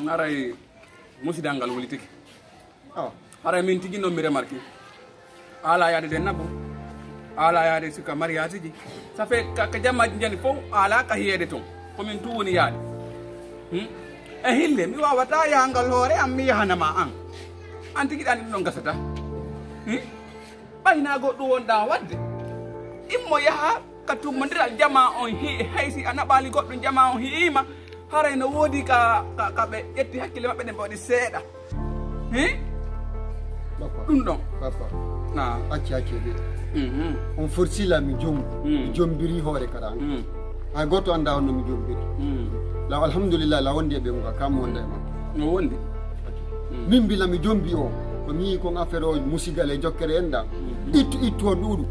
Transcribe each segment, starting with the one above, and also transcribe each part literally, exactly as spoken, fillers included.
aray musidangal woli tiki ah aray min tigi no mi remarqué ala yaade den nabo ala yaade sika mariage ji ça fait ka jamaji jani fo ala ka hiyede ton ko min tu woni yaade hmm e hille mi wawata yangal hore am mi yahanama an an tigi dan non gasata hmm bayna goddo wonda wadde immo yaha katu mandira jama on hi haysi anabali goddo jama on hiima haray no wodi ka ka be yetti hakkile mabbe den bodi seeda hein papa dum don papa na acci acci de mhm on forsi la mi jom jombiri hore karan ay goto anda on mi jombiri la alhamdulillah la wonde be ngo kam wonde ma no wondi min bi la mi jombi o ko mi ko affaire o musigale jokkere enda itu itu on dudu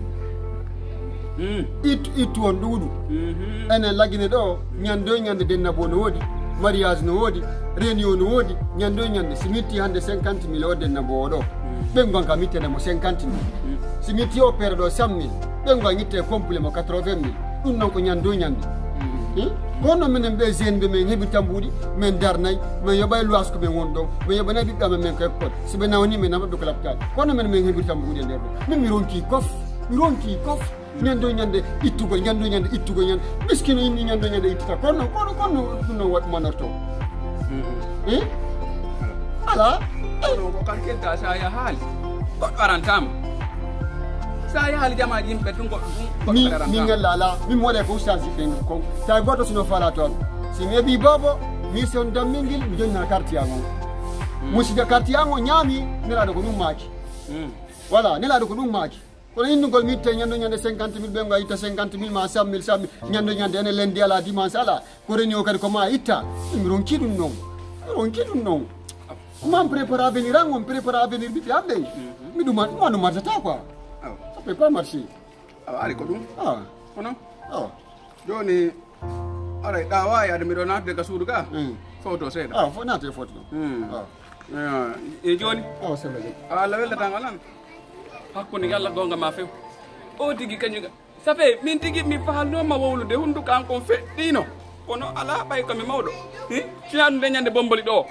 Mm. Itu itu on dudu. Mm-hmm. Ene lagine do nyando nyande denna bono wodi mariage no wodi réunion no wodi nyando nyande simiti hande cinquante mille o denna bodo mm. be ngonga mitene mo cinquante mille mm. simiti o pere do cent mille be ngonga ngite complet mo quatre-vingt mille dum non ko nyando nyande mm. hmm? Kono menen be zen be men hebi tambudi men darnay men yobay luas ko be wondo men yobana bi dama men ko pot sibe nawni men namabe ko laptal kono men men hebi tambudi nder do mi ronki kof mi ronki kof nyando nyande ittugo nyando nyande ittugo nyande miskino yimmi nyando nyande ittita kono kono kono no wat manorto eh ala kono ko kan kelta sa ya hali ko arantam sa ya hali jama yimbe dum ko mi mi ngalala mi mole ko change ben ko ta goto sino fala ton si me bi bobo mi son damingil mi jonna carte yango musida carte yango nyami nela do ko dum maki wala nela do ko dum maki kono indi gol mi te nyando nyande cinquante mille be nga ita cinquante mille ma cent mille cent mille nyando nyande ene lendi ala dimanche ala ko reni o kadi ko ma itta mi ron kidum non ron kidum non ma prépare avenir an on prépare avenir bi abbe mi duma mo no martata quoi ça peut pas marcher ari ko dum ah kono ah joni aray da wa ya de mi do naade ka suudu ka photo seda ah fo naate photo ah e joni ah c'est vrai ala welde tangalan hakkunde yalla gonga ma few o tigi kañuga ça fait min tigi mi faalnoma wowlude hundu kan kon feɗɗino kono ala ɓay komi mawɗo cinaaɗum de ñande bomboli ɗo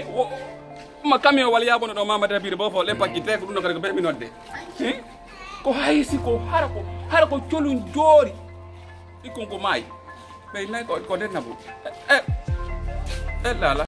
ma camion walla yabono ɗo mamade habire bo fo le paccite ko ɗum ɗo kadi ko ɓeɓi nodde ko haysi ko hara ko hara ko colum joori ɗikkon ko maayi ɓey nayi ko denna bo e e lala